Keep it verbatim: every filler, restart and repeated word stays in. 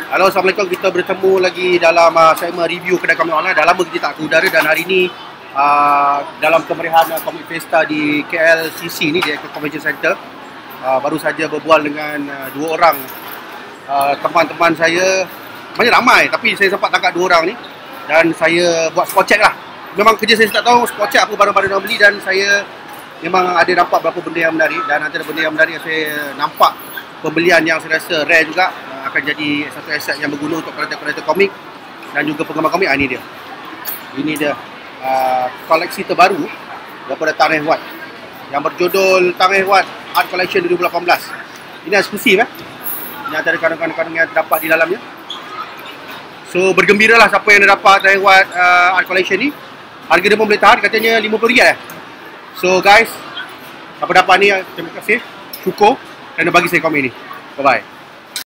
Halo, Assalamualaikum. Kita bertemu lagi dalam uh, segmen review kedai komik online. Dah lama kita tak ke udara dan hari ini uh, dalam kemeriahan uh, Comic Festa di K L C C ni, di Convention Center, uh, baru saja berbual dengan uh, dua orang uh, teman-teman saya. Banyak ramai tapi saya sempat tangkap dua orang ni dan saya buat spot check lah. Memang kerja saya tak tahu spot check apa barang-barang nak beli, dan saya memang ada nampak beberapa benda yang menarik, dan antara benda yang menarik yang saya nampak pembelian yang saya rasa rare juga, uh, akan jadi satu aset yang berguna untuk kolektor-kolektor komik dan juga penggemar komik. Ah, ini dia. Ini dia uh, koleksi terbaru daripada Tang Eh Wat yang berjudul Tang Eh Wat Art Collection dua ribu lapan belas. Ini eksklusif eh. Ini antara kandungan-kandungan yang terdapat di dalamnya. So bergembiralah siapa yang dah dapat Tang Eh Wat uh, Art Collection ni. Harga dia pun boleh tahan, katanya lima puluh ringgit eh. So guys, siapa dapat ni, terima kasih, syukur kerana bagi saya komen ni. Bye bye.